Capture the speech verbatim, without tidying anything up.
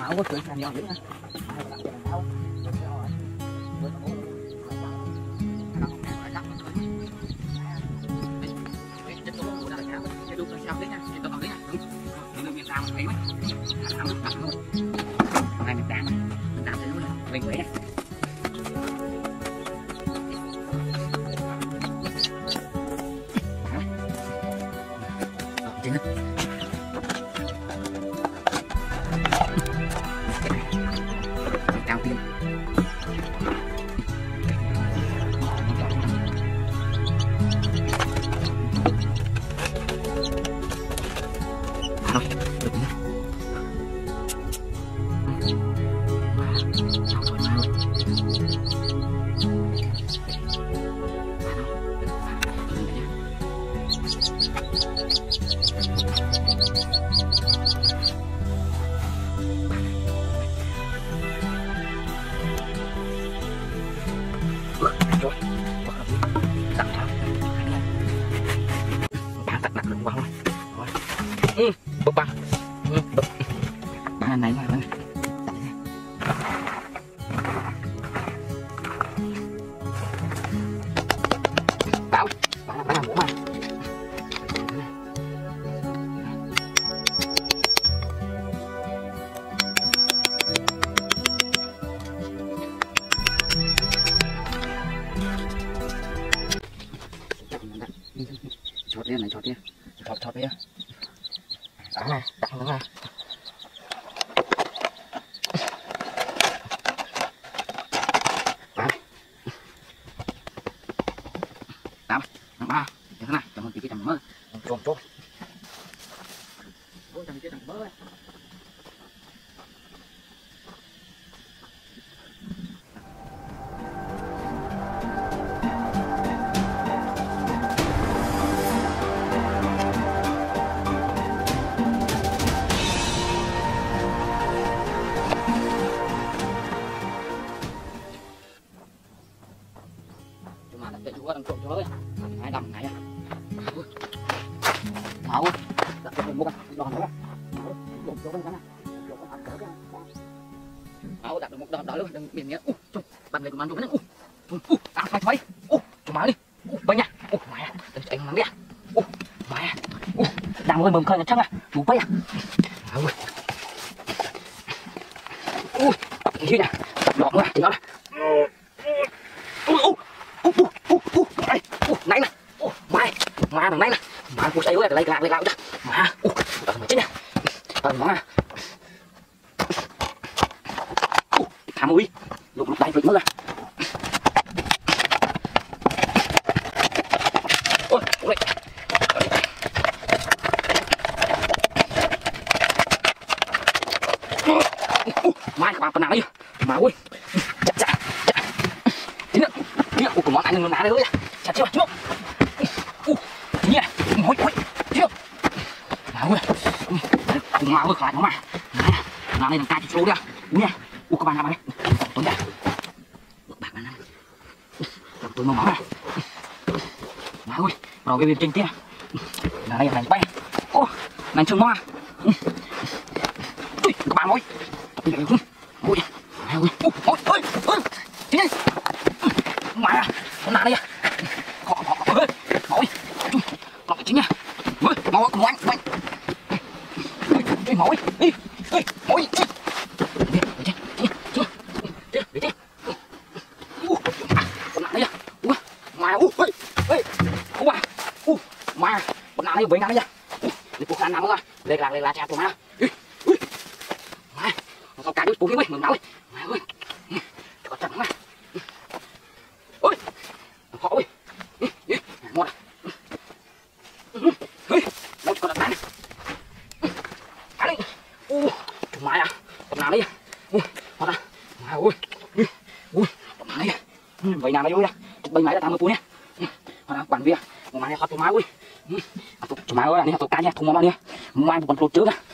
áo có chuyện làm gì nữa. Này mình đạp, mình đạp thì nó mình quẩy. Chính á. Cao tiên. Rồi, được nhá. Rồi, đặt tháo bạn đặt đặt đừng vào rồi. Ừ, bốc băng. Ừ, bốc. Bạn này mà bảo bạn bạn làm mũ mà. Chọt đi này, chọt đi, chọt chọt đi, đó này, đặt nó này, tám, năm ba, thế này, chồng một tí cái chồng mơ, trộn trộn, ôi chồng cái chồng mơ này. Để chú đang trộn cho đấy, hai đầm này, máu, đặt cho mình mua cái đòn đó, trộn cho bên cái này, máu đặt được một đòn đó luôn, đừng miền nhé, bàn này của mình trộn đấy, ăn phải mấy, cho má đi, bên nha, mày, anh nắng đi, mày, đang ngồi mồm khơi chắc à, chú bay à, ui, như này, đọt nữa, thì nó này. Này nè, mai, mai thằng này nè, mai cô say quá, lấy lại lấy lại ra, mà, tao mà chết nha, tao món à, tham ui, lục lục đây vịt mất ra, ôi, ôi, mai các bạn còn nào đi, mà ui, chặt chặt, chặt, chính nữa, chính nữa, của món ăn nó ná đấy thôi, chặt chưa, chưa. Nhỉ, mối mối, chưa? Nào ơi, cùng máu khởi nó mà, nào đây là ca chụp số đi, đúng nha, u các bạn làm đây, tối nha, bạn bạn làm, tôi mau máu này, nào ơi, rồi cái viên trên kia, là đây là bay, ô, này trường hoa, ui, các bạn ơi, ui, ui, ui, ui, ui, ui, chính đây, mà, con nào đây à? Họ họ ơi, ôi, lọc chính nha, ui, máu của anh, anh, ui, máu ấy, đi, đi, máu ấy, đi, đi, đi, đi, đi, đi, đi, con nào đây à? Ui, mà, ui, ui, ui, ui, ui, mà, con nào đây với nào đây à? Đi cuộc ăn nào rồi, lên là lên là chặt của má, ui, ui, mà, sao cả đứa bố ui, mừng máu ơi, mà ơi, cho chặt mà. Ôi, họ ơi, một này, một con đàn này, này, u, chúng mày à, con nào đây, u, họ ta, mà ui, ui, con nào đây, vậy nào đây ui, bây máy đã tham mưu nhé, họ ta quản việc, một máy họ tụi má ui, chúng mày ơi, này họ tụi cá nha, thùng mắm đi, mai một con lột trước à.